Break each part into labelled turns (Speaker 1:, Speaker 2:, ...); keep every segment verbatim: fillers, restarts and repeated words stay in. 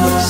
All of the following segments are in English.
Speaker 1: Christmas.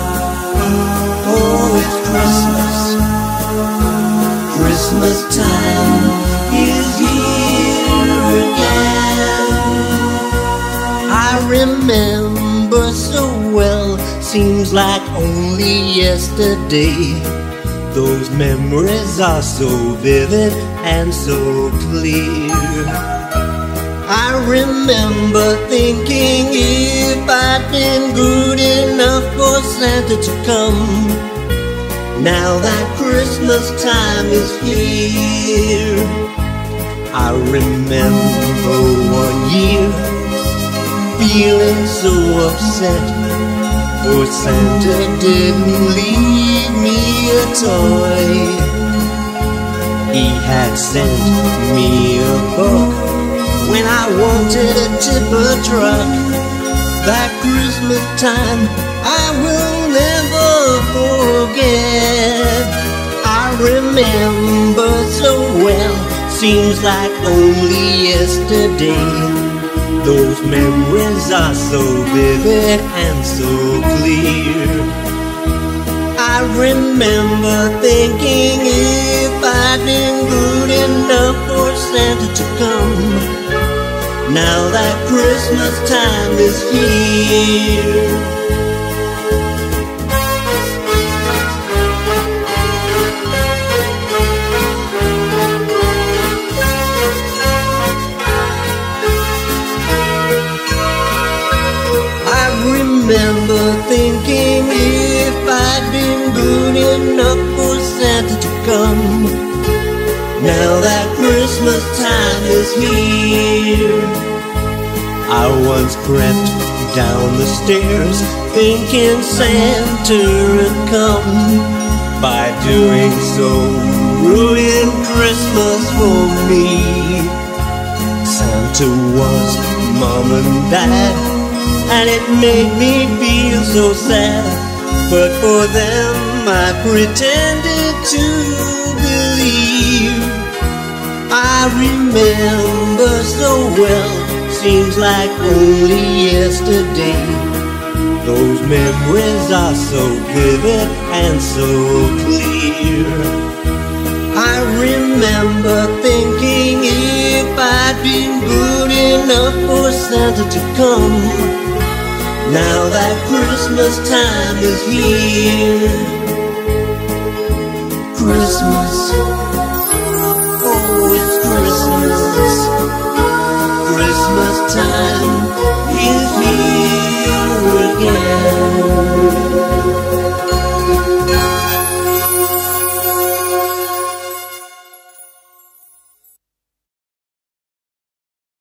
Speaker 1: Oh, it's Christmas. Christmas time is here again. I remember so well, seems like only yesterday. Those memories are so vivid and so clear. I remember thinking if I'd been good enough for Santa to come. Now that Christmas time is here, I remember one year feeling so upset, for Santa didn't leave me a toy. He had sent me a book when I wanted a tipper truck. That Christmas time I will never forget. I remember so well, seems like only yesterday. Those memories are so vivid and so clear. I remember thinking if I'd been good enough for Santa to come. Now that Christmas time is here. I remember thinking if I'd been good enough for Santa to come. Now that Christmas time is here. I once crept down the stairs thinking Santa would come. By doing so, ruined Christmas for me. Santa was Mom and Dad, and it made me feel so sad. But for them I pretended to believe. I remember so well, seems like only yesterday. Those memories are so vivid and so clear. I remember thinking if I'd been good enough for Santa to come. Now that Christmas time is here. Christmas, oh it's Christmas. Christmas time is here.